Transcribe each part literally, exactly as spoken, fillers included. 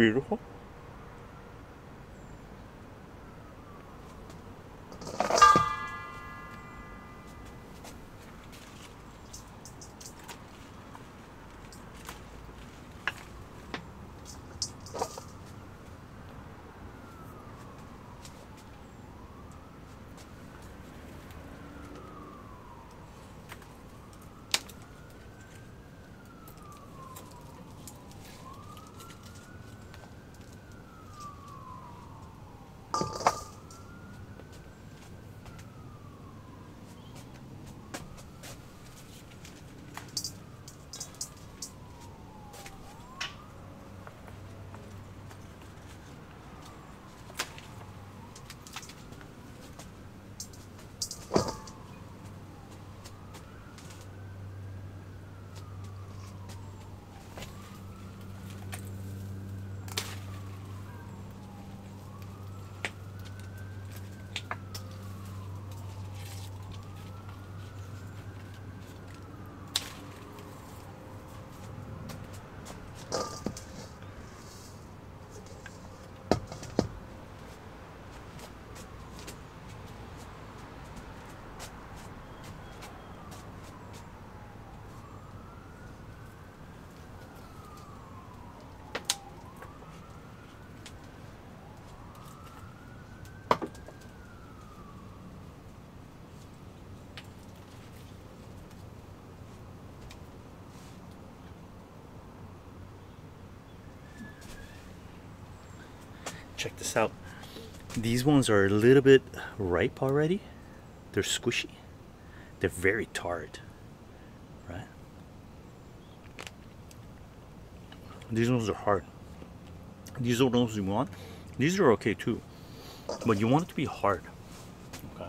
beautiful? Check this out. These ones are a little bit ripe already. They're squishy. They're very tart, right? These ones are hard. These are the ones you want. These are okay too, but you want it to be hard. Okay.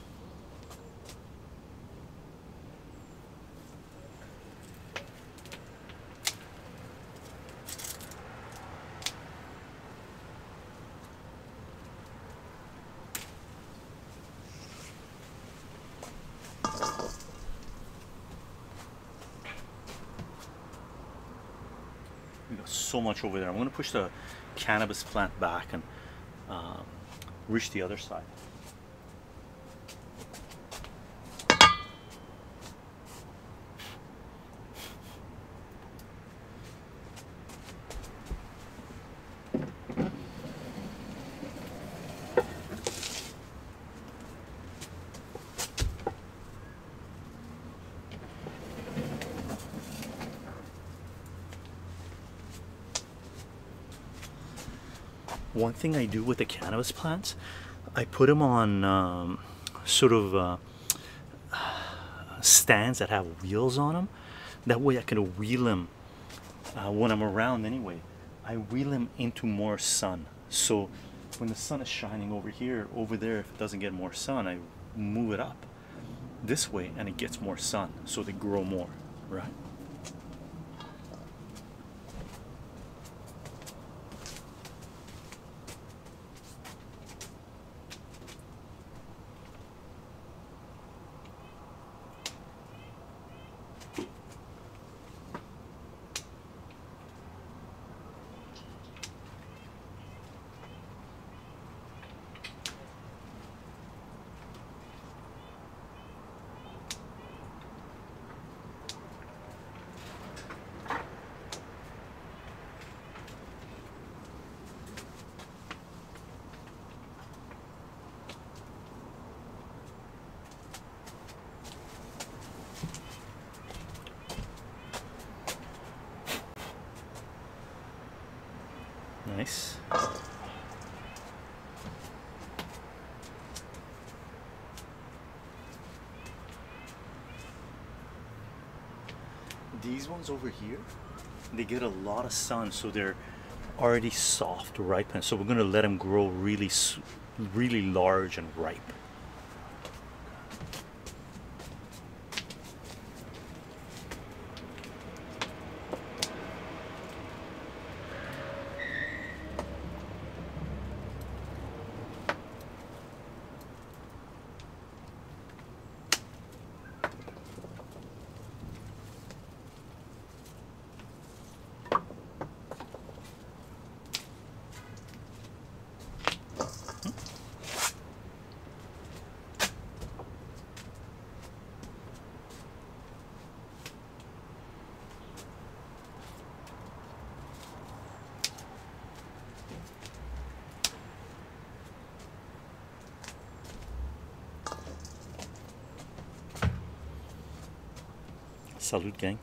We got so much over there. I'm going to push the cannabis plant back and um, reach the other side. One thing I do with the cannabis plants, I put them on um, sort of uh, stands that have wheels on them. That way I can wheel them uh, when I'm around anyway. I wheel them into more sun. So when the sun is shining over here, over there, if it doesn't get more sun, I move it up this way and it gets more sun. So they grow more, right? Nice. These ones over here, they get a lot of sun, so they're already soft, ripened. So we're going to let them grow really, really large and ripe. Salute, gang.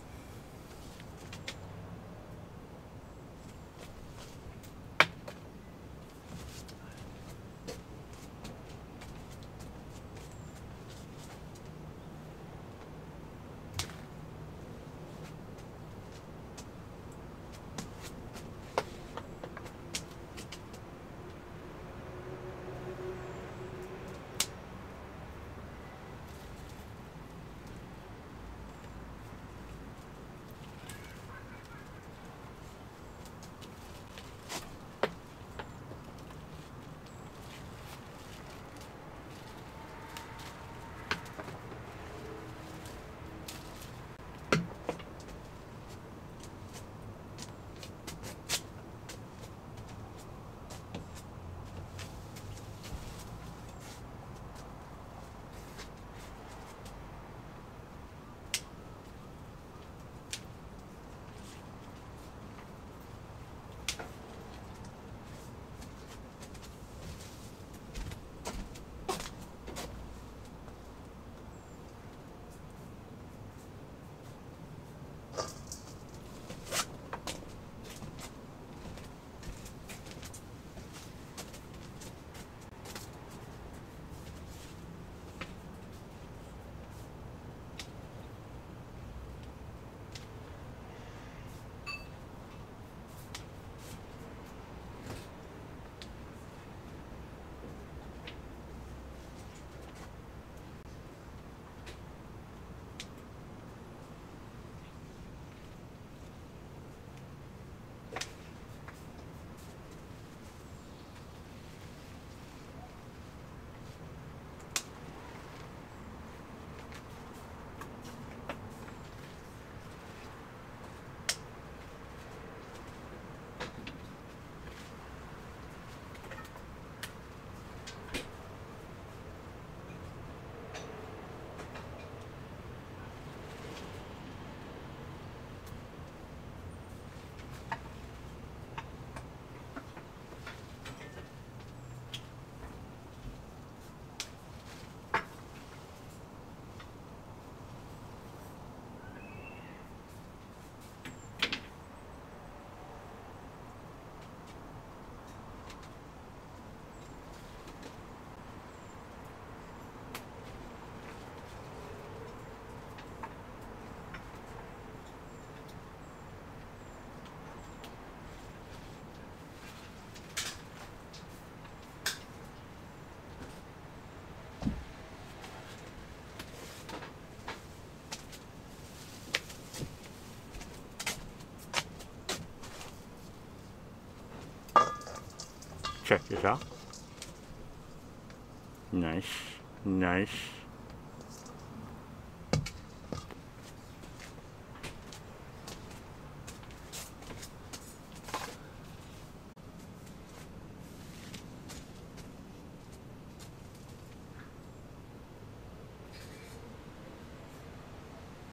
Check this out. Nice, nice.